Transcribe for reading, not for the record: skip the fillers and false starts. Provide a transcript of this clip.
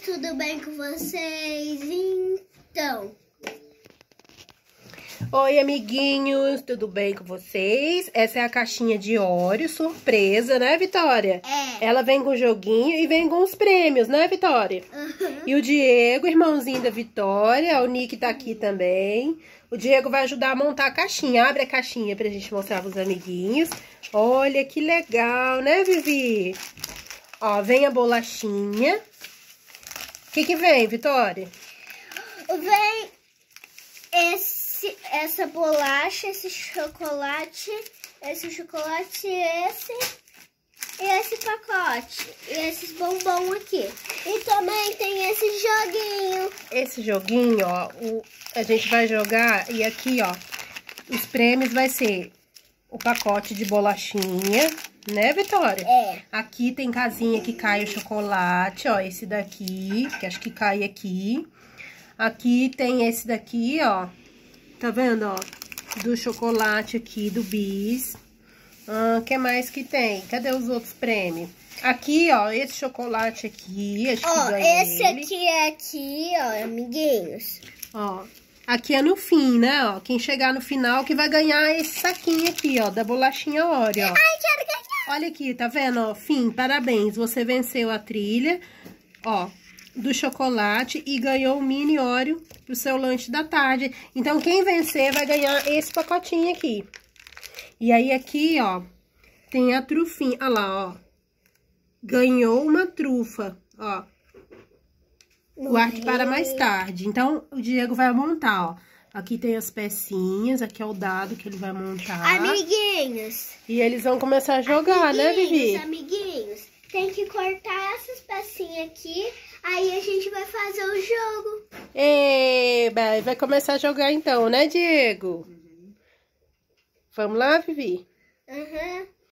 tudo bem com vocês? Então... Oi, amiguinhos, tudo bem com vocês? Essa é a caixinha de Oreo, surpresa, né, Vitória? É. Ela vem com joguinho e vem com os prêmios, né, Vitória? Uhum. E o Diego, irmãozinho da Vitória, o Nick tá aqui também. O Diego vai ajudar a montar a caixinha. Abre a caixinha pra gente mostrar pros amiguinhos. Olha que legal, né, Vivi? Ó, vem a bolachinha. O que vem, Vitória? Vem essa bolacha, esse chocolate, e esse pacote, e esses bombom aqui. E também tem esse joguinho. Esse joguinho, ó, a gente vai jogar e aqui, ó, os prêmios vai ser o pacote de bolachinha, né, Vitória? É. Aqui tem casinha que cai o chocolate, ó, esse daqui, que acho que cai aqui. Aqui tem esse daqui, ó, tá vendo, ó, do chocolate aqui, do Bis. O que mais que tem? Cadê os outros prêmios? Aqui, ó, esse chocolate aqui, acho que ganha esse ele. aqui é aqui, ó, amiguinhos. Ó, aqui é no fim, né, ó, quem chegar no final que vai ganhar esse saquinho aqui, ó, da bolachinha Oreo, ó. Ai, quero ganhar! Olha aqui, tá vendo, ó, fim, parabéns, você venceu a trilha, ó, do chocolate e ganhou o mini Oreo pro seu lanche da tarde. Então, quem vencer vai ganhar esse pacotinho aqui. E aí, aqui, ó, tem a trufinha, olha lá, ó, ganhou uma trufa, ó. Guarde para mais tarde. Então, o Diego vai montar, ó. Aqui tem as pecinhas, aqui é o dado que ele vai montar. Amiguinhos. E eles vão começar a jogar, né, Vivi? Amiguinhos, tem que cortar essas pecinhas aqui, aí a gente vai fazer o jogo. Eba, vai começar a jogar então, né, Diego? Vamos lá, Vivi? Uhum.